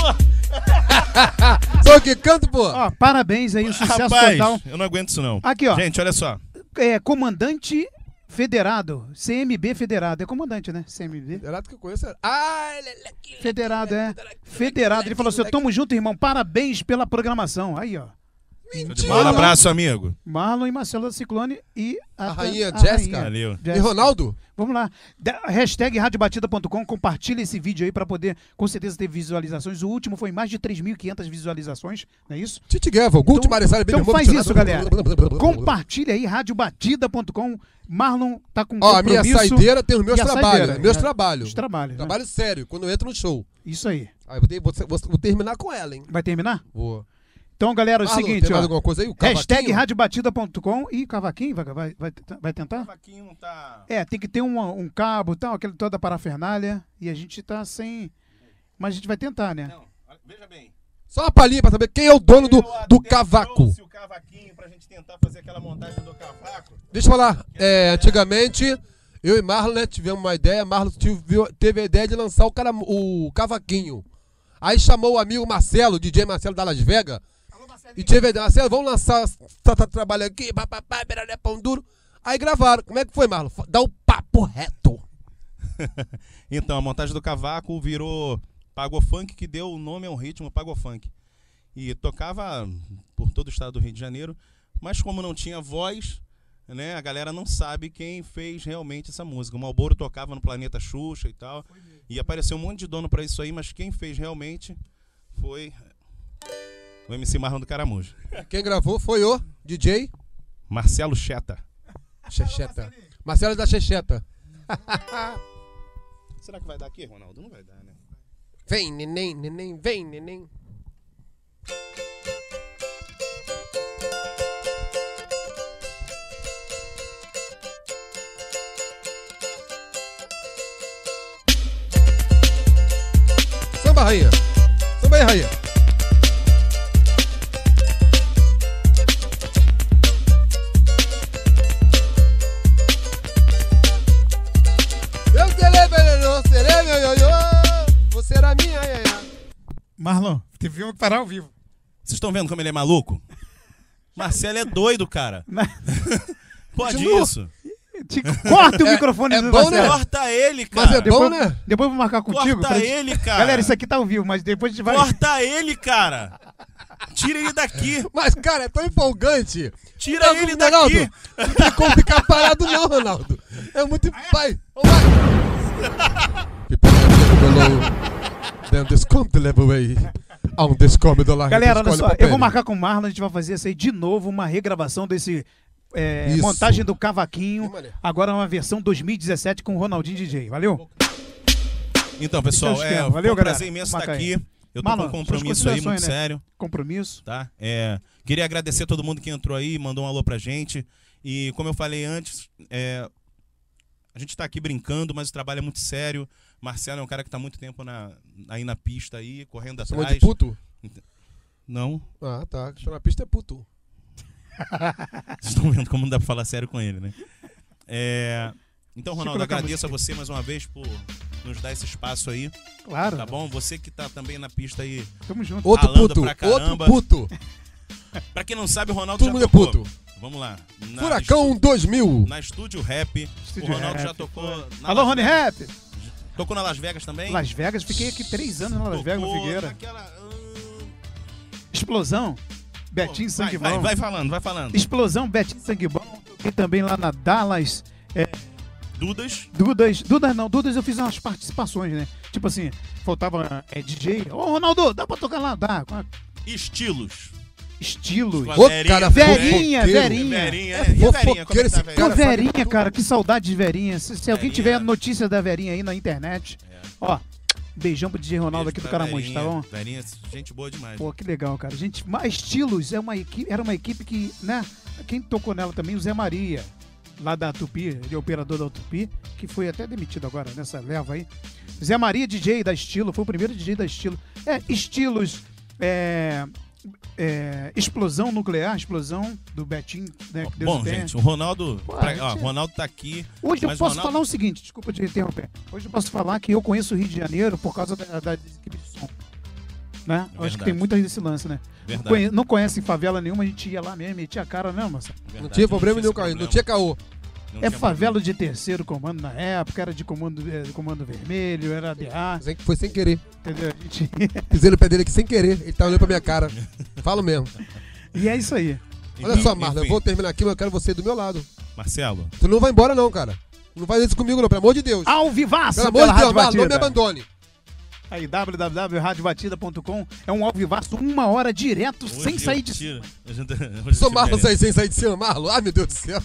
Só que canto, pô. Ó, parabéns aí, o sucesso Rapaz, total. eu não aguento isso não. Aqui, ó. Gente, olha só. Comandante Federado, CMB Federado. É comandante, né? CMB. Federado que eu conheço. Ah, Federado, Federado. Ele falou assim, tamo junto, irmão. Parabéns pela programação. Aí, ó. Mentira. Um abraço, amigo. Marlon e Marcelo da Ciclone e a rainha Jéssica. Valeu. E Ronaldo? Vamos lá. Hashtag radiobatida.com. Compartilha esse vídeo aí pra poder, com certeza, ter visualizações. O último foi mais de 3.500 visualizações, não é isso? Tite Gueva, Guti Marissara. Então faz isso, galera. Compartilha aí, radiobatida.com. Marlon tá com a minha saideira tem os meus trabalhos. Meus trabalhos. Trabalho sério, quando eu entro no show. Isso aí. Aí vou terminar com ela, hein? Vai terminar? Vou. Então, galera, é o seguinte, tem mais alguma coisa aí? O hashtag radiobatida.com e Cavaquinho, vai tentar? Cavaquinho não tá... Tem que ter um cabo e tal, toda a parafernália, e a gente tá sem... Mas a gente vai tentar, né? Não, veja bem. Só uma palhinha pra saber quem é o dono do cavaco. O cavaquinho pra gente tentar fazer aquela montagem do cavaco. Deixa eu falar, antigamente, eu e Marlon, né, tivemos uma ideia, Marlon teve a ideia de lançar o cavaquinho. Aí chamou o amigo Marcelo, DJ Marcelo da Las Vegas. E tinha verdade, Marcelo, vamos lançar trabalho aqui, papapá, beraré, pão duro. Aí gravaram. Como é que foi, Marlon? Dá o papo reto. Então, a montagem do cavaco virou pagofunk, que deu o nome ao ritmo pagofunk. E tocava por todo o estado do Rio de Janeiro, mas como não tinha voz, né, a galera não sabe quem fez realmente essa música. O Malboro tocava no Planeta Xuxa e tal, e apareceu um monte de dono pra isso aí, mas quem fez realmente foi o MC Marlon do Caramujo. Quem gravou foi o DJ Marcelo Cheta. Checheta. Marcelo da Checheta. Será que vai dar aqui, Ronaldo? Não vai dar, né? Vem, neném, neném, vem, neném. Samba, rainha. Samba aí, rainha. Eu serei meu ioiô, você era minha, iaia. Marlon, teve que parar ao vivo. Vocês estão vendo como ele é maluco? Marcelo é doido, cara. Pode Continua. isso? Corta o microfone do bom, Marcelo. né? Corta ele, Mas é cara. bom, né? Depois eu vou marcar contigo. Corta ele, cara. Galera, isso aqui tá ao vivo, mas depois a gente vai... Corta ele, cara. Tira ele daqui. Mas, cara, é tão empolgante. Tira ele Ronaldo, daqui. não tem como ficar parado não, Ronaldo. É muito... Vai, vamos lá. People below, then this come to level way. On this come the line. Galera, olha só, eu vou marcar com o Marlon, a gente vai fazer isso aí de novo, uma regravação desse... Isso. montagem do cavaquinho, Que maneiro. agora uma versão 2017 com o Ronaldinho DJ, valeu? Então, pessoal, Então, esquema. foi Valeu, um galera. prazer imenso Marca estar aí. aqui. Eu tô Marlon, com um suas compromisso aí muito considerações, né? sério, Compromisso. tá? Queria agradecer a todo mundo que entrou aí, mandou um alô pra gente. E como eu falei antes, a gente tá aqui brincando, mas o trabalho é muito sério. Marcelo é um cara que tá há muito tempo aí na pista, aí, correndo Chamou atrás. de puto? Não? Ah, tá. Chamou na pista é puto. Vocês estão vendo como não dá pra falar sério com ele, né? Então, Ronaldo, colocar a agradeço a você mais uma vez por nos dar esse espaço aí, Claro, tá bom? Você que tá também na pista aí. tamo junto. Outro Ralando puto. pra caramba. Outro puto. Pra quem não sabe, o Ronaldo Todo já mundo é tocou. puto. Vamos lá. Furacão 2000. Na Estúdio Rap. Estúdio o Ronaldo Rap. já tocou. Alô, Rony Rap! Tocou na Las Vegas também? Las Vegas, fiquei aqui 3 anos na Las Vegas, no Figueira. Naquela... Explosão, Betinho Sangue Bom. Vai falando, vai falando. Explosão, Betinho Sangue Bom. E também lá na Dallas. Dudas. Dudas eu fiz umas participações, né? Tipo assim, faltava DJ. Ô, Ronaldo, dá pra tocar lá? Dá. Estilos. Estilos. Com a Ô, Verinha, cara, Verinha, fofoqueiro. Verinha. Verinha. É E a Verinha, como é fofoqueiro que tá, esse Verinha? Pô, cara. sabe Verinha, tudo. cara, que saudade de Verinha. Se alguém Verinha. tiver notícia da Verinha aí na internet, ó, beijão pro DJ Ronaldo Beijo aqui do pra Caramujo, tá bom? Verinha, gente boa demais. Pô, que legal, cara. Gente, Estilos era uma equipe que, né? Quem tocou nela também, o Zé Maria, lá da Tupi, ele é operador da Tupi, que foi até demitido agora nessa leva aí. Zé Maria, DJ da Estilo, foi o primeiro DJ da Estilo. Estilos, explosão nuclear, explosão do Betinho, né? Que Deus Bom, o tenha. gente, o Ronaldo, Pô, Ronaldo tá aqui. Hoje eu mas posso Ronaldo- falar o seguinte, desculpa te interromper. Hoje eu posso falar que eu conheço o Rio de Janeiro por causa das equipes de som. Né? Eu acho que tem muito desse lance, né? Verdade. Não conhece favela nenhuma, a gente ia lá mesmo, metia a cara, né, moça? Verdade, Não tinha problema esse nenhum, cara. Não tinha caô. Não É tinha favela de terceiro comando na época, era de comando vermelho, era DA, Foi sem querer. entendeu? A gente... Pisei no pé dele aqui sem querer. Ele tá olhando pra minha cara. Falo mesmo. E é isso aí. Olha só, Enfim, Marlon, eu vou terminar aqui, mas eu quero você do meu lado. Marcelo, Tu não vai embora, não, cara. Não faz isso comigo, não, pelo amor de Deus. Ao vivaço Pelo amor pela de Deus, Rádio Marlon, não me Batida. abandone. Aí, www.radiobatida.com é um ao vivaço, 1 hora direto, sem sair de cima. Sou Marlon sem sair de cima, Marlon. Ai, meu Deus do céu.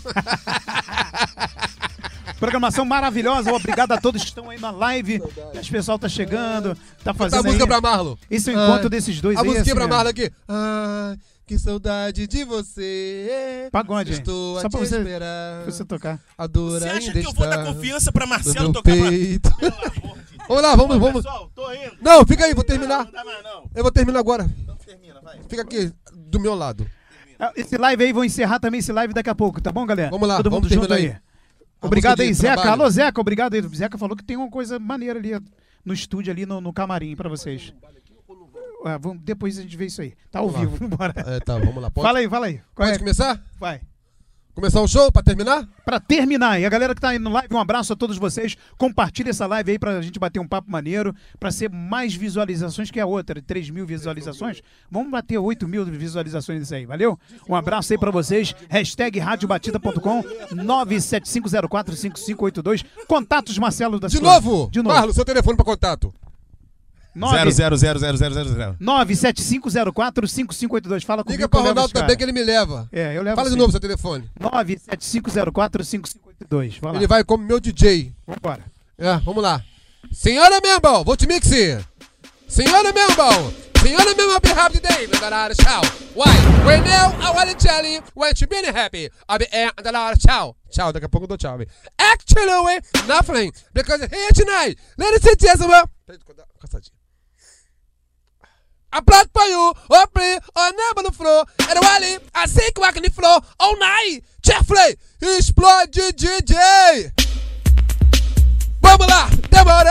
Programação maravilhosa, obrigado a todos que estão aí na live. As pessoal tá chegando, tá Tá fazendo a música aí. pra Marlon. Esse é o encontro desses dois A aí. musiquinha assim, pra ó. Marlon aqui. Ai, que saudade de você. Pagode, hein? Estou Só a pra te você, esperar. você tocar. A dor Você acha ainda que eu vou está dar confiança pra no Marcelo meu tocar pra... peito. Pelo amor de Deus. Vamos lá, vamos. Pessoal, tô indo. Não, fica aí, vou terminar. Não dá mais não. Eu vou terminar agora. Então termina, vai. Fica aqui, do meu lado. Esse live aí, vou encerrar também esse live daqui a pouco, tá bom, galera? Vamos lá, Todo mundo vamos junto terminar aí. aí. Obrigado música aí, de Zeca. trabalho. Alô, Zeca, obrigado aí. O Zeca falou que tem uma coisa maneira ali no estúdio, ali no camarim pra vocês. depois a gente vê isso aí. Tá ao vivo, vambora. Tá, vamos lá. Fala aí. Pode começar? Vai. Começar o show pra terminar? Pra terminar. E a galera que tá aí no live, um abraço a todos vocês. Compartilha essa live aí pra gente bater um papo maneiro, pra ser mais visualizações que a outra. 3 mil visualizações. Vamos bater 8 mil visualizações isso aí, valeu? Um abraço aí pra vocês. #radiobatida.com 975045582. Contatos, Marcelo da Silva. De novo. Marlon, seu telefone pra contato. 0000000. 975045582. Fala comigo. Liga pra Ronaldo também que ele me leva. Eu levo. Fala de novo seu telefone. 975045582. Vai lá. Ele vai como meu DJ. Vambora. Vamos lá. Senhora Membal, vou te mixer. Senhora Membal, I'll be happy today. Ciao. Why? Right now, I want to tell you, when you be happy, I'll be ciao. Tchau, daqui a pouco eu dou tchau. Actually, nothing. Because here tonight, ladies and gentlemen. I plot for you, play, never the floor, and Wally, I think walking the floor all night. Jeffrey, explode DJ. Vamos lá, demorou.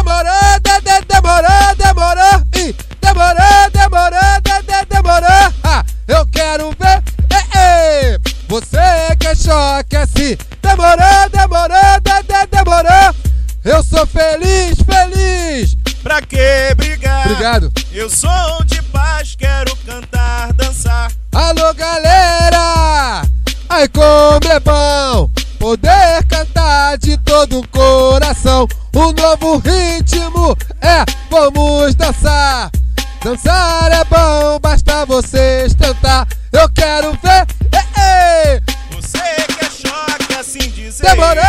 Eu quero ver, você que choque assim. Demorou. Eu sou feliz. Pra que brigar? Obrigado. Eu sou de paz, quero cantar, dançar. Alô, galera! Ai, como é bom poder cantar de todo o coração. Um novo ritmo vamos dançar. Dançar é bom, basta vocês tentar. Eu quero ver, Você que é choque, assim dizer. Demorou.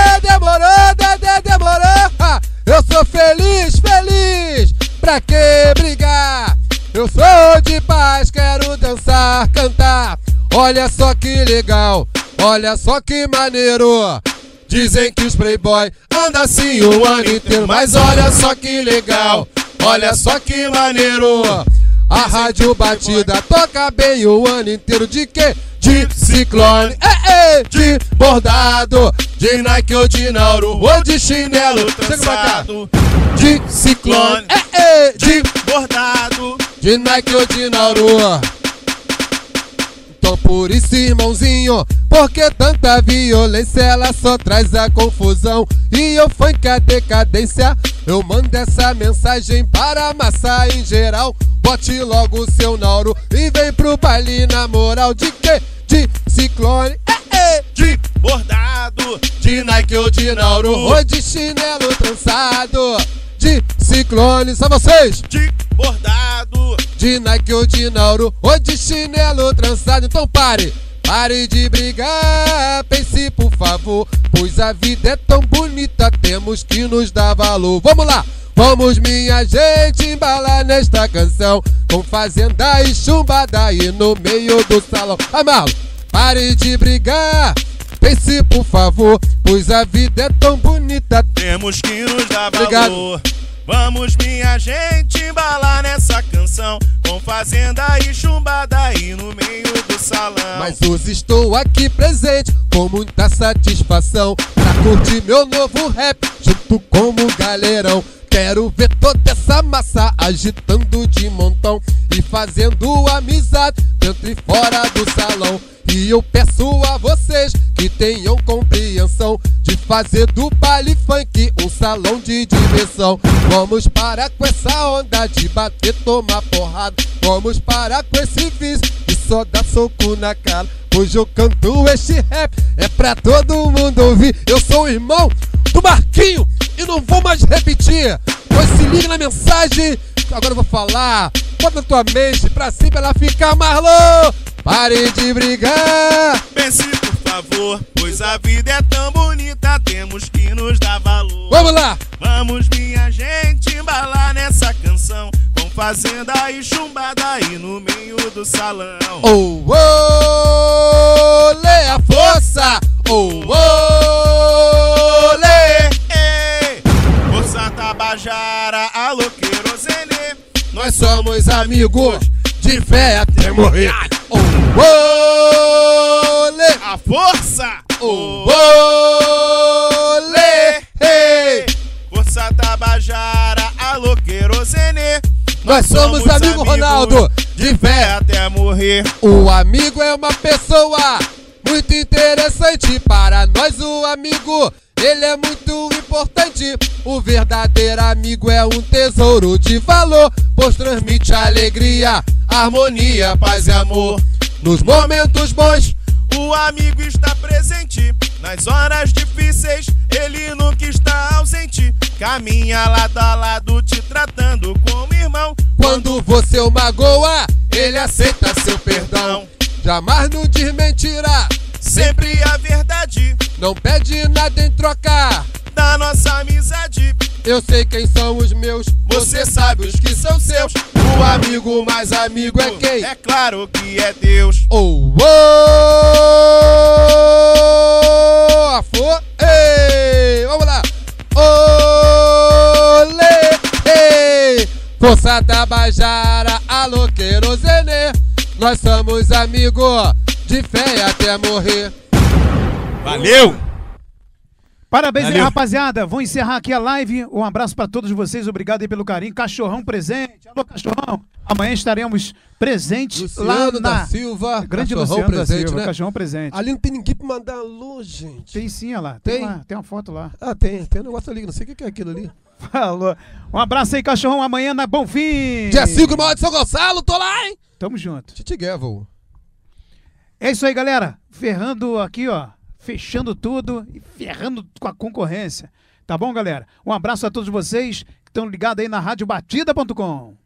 Eu sou feliz. Pra que brigar? Eu sou de paz, quero dançar, cantar. Olha só que legal, olha só que maneiro. Dizem que os playboy andam assim o ano inteiro. Mas olha só que legal, olha só que maneiro. A Rádio Batida toca bem o ano inteiro. De quê? De Ciclone, de bordado, de Nike ou de Nauru, ou de chinelo trançado. De Ciclone, de bordado, de Nike ou de Nauru. Então por isso, irmãozinho, porque tanta violência, ela só traz a confusão. E eu funk a decadência, eu mando essa mensagem para a massa em geral. Bote logo o seu Nauru e vem pro baile na moral. De quê? De Ciclone, de bordado, de Nike ou de Nauru, ou de chinelo trançado. De Ciclone, só vocês. De bordado, de Nike ou de Nauru, ou de chinelo trançado. Então pare de brigar, pense por favor, pois a vida é tão bonita, temos que nos dar valor. Vamos lá! Vamos, minha gente, embalar nesta canção, com fazenda e chumbada aí no meio do salão. Marlon, pare de brigar, pense por favor, pois a vida é tão bonita, temos que nos dar valor. Obrigado. Vamos, minha gente, embalar nessa canção, com fazenda e chumbada aí no meio do salão. Mas hoje estou aqui presente com muita satisfação pra curtir meu novo rap junto com o galerão. Quero ver toda essa massa agitando de montão e fazendo amizade dentro e fora do salão. E eu peço a vocês que tenham compreensão de fazer do baile funk um salão de diversão. Vamos parar com essa onda de bater, tomar porrada. Vamos parar com esse vício de só dar soco na cara. Hoje eu canto este rap, é pra todo mundo ouvir. Eu sou o irmão do Marquinho e não vou mais repetir. Pois se liga na mensagem, agora eu vou falar. Bota na tua mente pra sempre ela ficar Marlon. Pare de brigar, pense por favor, pois a vida é tão bonita, temos que nos dar valor. Vamos lá! Vamos, minha gente, embalar nessa canção, com fazenda e chumbada aí no meio do salão. Oh, oh, lê a força! Oh, oh, lê! Força Tabajara, alô querosene, nós somos amigos de fé até morrer. Oh, oh, lê a força! Oh, oh, lê! Força Tabajara, alô querosene, Nós somos amigo Ronaldo, de fé até morrer. O amigo é uma pessoa muito interessante. Para nós o amigo, ele é muito importante. O verdadeiro amigo é um tesouro de valor, pois transmite alegria, harmonia, paz e amor. Nos momentos bons, o amigo está presente. Nas horas difíceis, ele nunca está ausente. Caminha lado a lado, te tratando como irmão. quando você o magoa, ele aceita seu perdão. Jamais não diz mentira, Sempre a verdade não pede nada em troca. da nossa amizade. Eu sei quem são os meus, Você sabe os que são seus. o amigo mais amigo é quem? É claro que é Deus. Oh, oh, afô, ei, vamos lá. Olê, ei, Força Tabajara, alô, querosene. Nós somos amigos, de fé até morrer. Valeu! Parabéns aí, Valeu. rapaziada. Vou encerrar aqui a live. Um abraço pra todos vocês. Obrigado aí pelo carinho. Cachorrão presente. Alô, cachorrão. Amanhã estaremos presentes lá Luciano na... da Silva, Grande cachorrão Luciano da presente, Silva, né? cachorrão presente. Ali não tem ninguém pra mandar alô, gente. Tem sim, olha lá. Tem? Tem uma foto lá. Ah, tem um negócio ali, não sei o que é aquilo ali. Falou. Um abraço aí, cachorrão. Amanhã na Bonfim. Dia 5 maior de São Gonçalo, tô lá, hein? Tamo junto. Titi Gavel. É isso aí, galera. Ferrando aqui, ó. Fechando tudo e ferrando com a concorrência. Tá bom, galera? Um abraço a todos vocês que estão ligados aí na radiobatida.com.